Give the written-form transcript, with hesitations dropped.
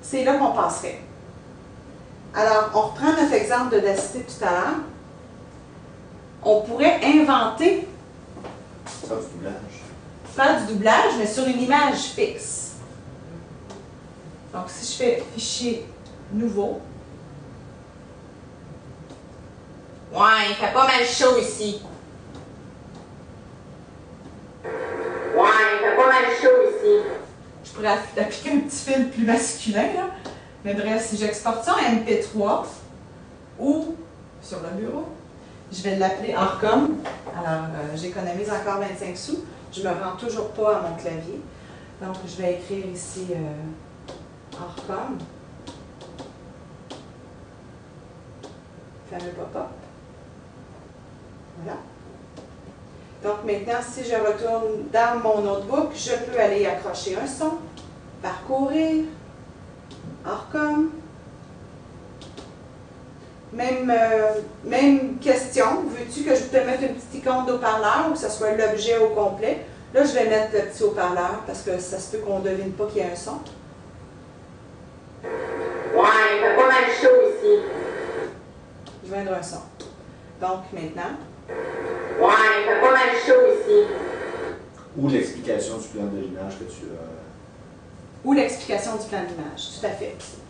c'est là qu'on passerait. Alors, on reprend notre exemple de densité tout à l'heure. On pourrait inventer, Ça, du doublage. faire du doublage, mais sur une image fixe. Donc, si je fais fichier nouveau, ouais, il fait pas mal chaud ici. Ouais, il fait pas mal chaud ici. Je pourrais appliquer un petit fil plus masculin, là. Mais bref, si j'exporte ça en MP3 ou sur le bureau, je vais l'appeler Arcom. Alors, j'économise encore 25 sous. Je ne me rends toujours pas à mon clavier. Donc, je vais écrire ici Arcom. Fameux pop-up. Voilà. Donc, maintenant, si je retourne dans mon notebook, je peux aller accrocher un son, parcourir, Arcom. Même question, veux-tu que je te mette une petite icône d'haut-parleur ou que ce soit l'objet au complet? Là, je vais mettre le petit haut-parleur parce que ça se peut qu'on ne devine pas qu'il y a un son. Ouais, il fait pas mal chaud ici. Je vais mettre un son. Donc, maintenant. Ouais, il fait pas mal chaud ici. Ou l'explication du plan de l'image que tu as. Ou l'explication du plan d'image, tout à fait.